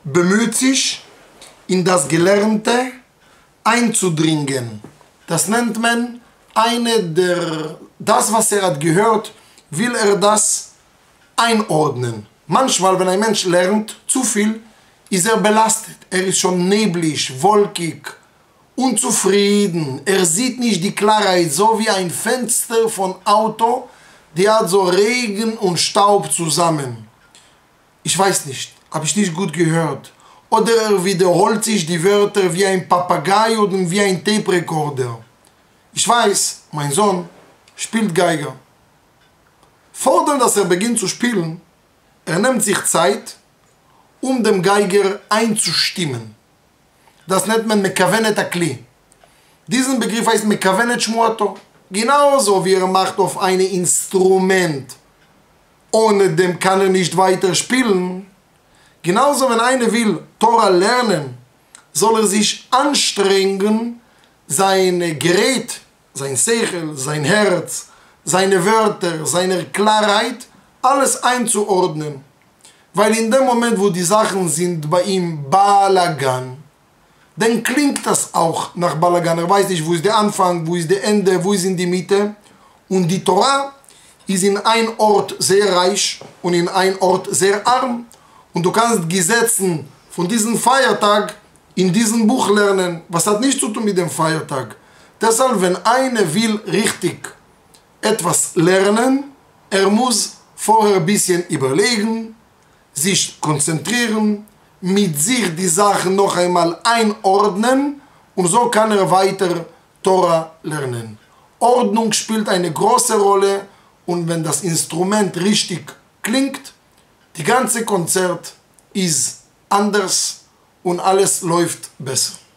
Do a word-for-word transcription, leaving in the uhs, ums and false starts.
bemüht sich, in das Gelernte einzudringen. Das nennt man eine der, das, was er hat gehört, will er das einordnen. Manchmal, wenn ein Mensch lernt zu viel, ist er belastet. Er ist schon neblig, wolkig, unzufrieden. Er sieht nicht die Klarheit, so wie ein Fenster von Auto, die hat so Regen und Staub zusammen. Ich weiß nicht, habe ich nicht gut gehört. Oder er wiederholt sich die Wörter wie ein Papagei oder wie ein Tape-Recorder. Ich weiß, mein Sohn spielt Geiger. Vor dem, dass er beginnt zu spielen, er nimmt sich Zeit, um dem Geiger einzustimmen. Das nennt man Mekavenet Akli. Diesen Begriff heißt Mekavenet Shmuato. Genauso wie er macht auf ein Instrument. Ohne dem kann er nicht weiter spielen. Genauso, wenn einer will Torah lernen, soll er sich anstrengen, sein Gerät, sein Sechel, sein Herz, seine Wörter, seine Klarheit, alles einzuordnen. Weil in dem Moment, wo die Sachen sind bei ihm Balagan, dann klingt das auch nach Balagan. Er weiß nicht, wo ist der Anfang, wo ist der Ende, wo ist in die Mitte. Und die Torah ist in einem Ort sehr reich und in einem Ort sehr arm. Und du kannst Gesetze von diesem Feiertag in diesem Buch lernen. Was hat nichts zu tun mit dem Feiertag. Deshalb, wenn einer will richtig etwas lernen, er muss vorher ein bisschen überlegen, sich konzentrieren, mit sich die Sachen noch einmal einordnen und so kann er weiter Torah lernen. Ordnung spielt eine große Rolle und wenn das Instrument richtig klingt, die ganze Konzert ist anders und alles läuft besser.